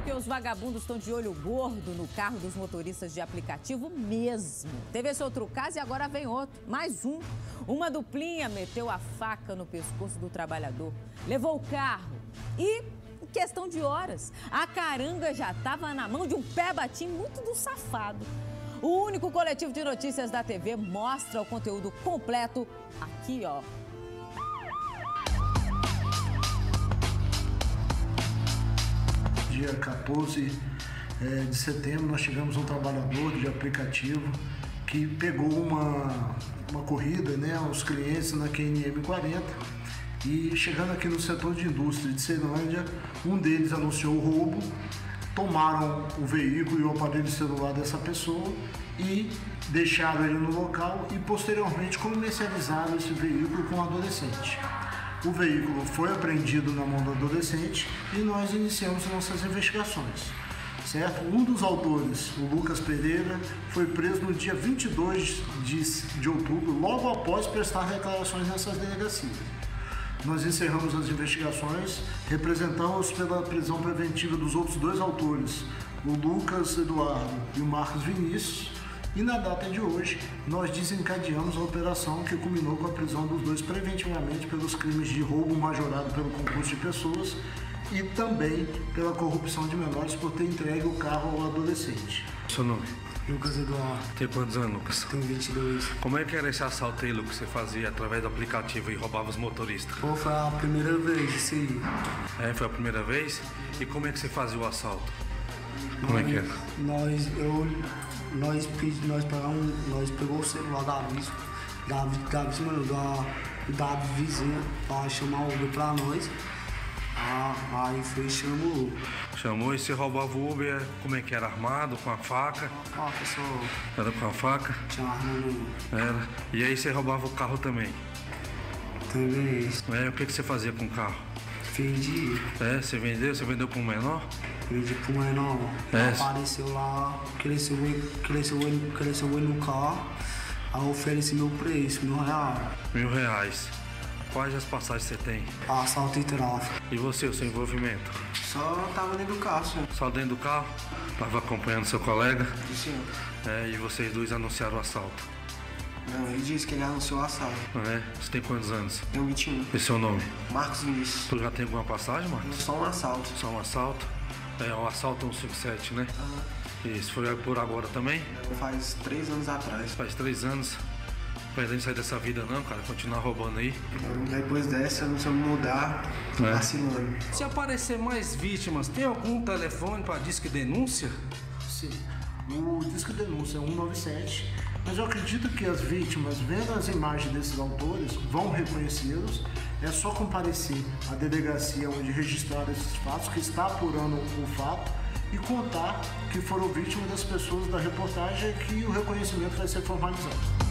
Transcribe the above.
porque os vagabundos estão de olho gordo no carro dos motoristas de aplicativo mesmo. Teve esse outro caso e agora vem outro, mais um. Uma duplinha meteu a faca no pescoço do trabalhador, levou o carro e, em questão de horas, a caranga já estava na mão de um pé-batim muito do safado. O único coletivo de notícias da TV mostra o conteúdo completo aqui, ó. Dia 14 de setembro, nós tivemos um trabalhador de aplicativo que pegou uma corrida, né, aos clientes na QNM 40 e chegando aqui no setor de indústria de Ceilândia, um deles anunciou o roubo, tomaram o veículo e o aparelho celular dessa pessoa e deixaram ele no local e posteriormente comercializaram esse veículo com um adolescente. O veículo foi apreendido na mão do adolescente e nós iniciamos nossas investigações, certo? Um dos autores, o Lucas Pereira, foi preso no dia 22 de outubro, logo após prestar declarações nessas delegacias. Nós encerramos as investigações, representamos pela prisão preventiva dos outros dois autores, o Lucas Eduardo e o Marcos Vinícius, e na data de hoje, nós desencadeamos a operação que culminou com a prisão dos dois preventivamente pelos crimes de roubo majorado pelo concurso de pessoas e também pela corrupção de menores por ter entregue o carro ao adolescente. Seu nome? Lucas Eduardo. Tem quantos anos, Lucas? Tenho 22. Como é que era esse assalto aí, Lucas, que você fazia através do aplicativo e roubava os motoristas? Pô, foi a primeira vez isso aí. É, foi a primeira vez? E como é que você fazia o assalto? Como é que era? Nós pegou o celular da vizinha pra chamar o Uber pra nós. Aí foi chamou. Chamou e você roubava o Uber, como é que era? Armado, com a faca? Faca só. Era com a faca? Tinha arma não. Era. E aí você roubava o carro também? Também isso. É, o que você fazia com o carro? Vendi. É, você vendeu para um menor? Vendi pro menor. Apareceu lá, cresceu ele no carro. Aí eu ofereci meu preço, R$ 1.000. R$1.000. Quais as passagens você tem? Assalto e tráfico. E você, o seu envolvimento? Só tava dentro do carro, senhor. Só dentro do carro? Tava acompanhando seu colega? Sim. É, e vocês dois anunciaram o assalto? Não, ele disse que ele anunciou o assalto. É? Você tem quantos anos? Tenho 21. E seu nome? Marcos Vinícius. Tu já tem alguma passagem, Marcos? Só um assalto. Só um assalto? É, um assalto 157, né? Isso, foi por agora também? Faz 3 anos atrás. Faz 3 anos? Pretende sair dessa vida não, cara? Continuar roubando aí? Depois dessa, eu não sei me mudar, tô vacilando. Se aparecer mais vítimas, tem algum telefone para disque denúncia? Sim, o disque denúncia é 197, mas eu acredito que as vítimas, vendo as imagens desses autores, vão reconhecê-los. É só comparecer à delegacia onde registraram esses fatos, que está apurando o fato, e contar que foram vítimas das pessoas da reportagem, que o reconhecimento vai ser formalizado.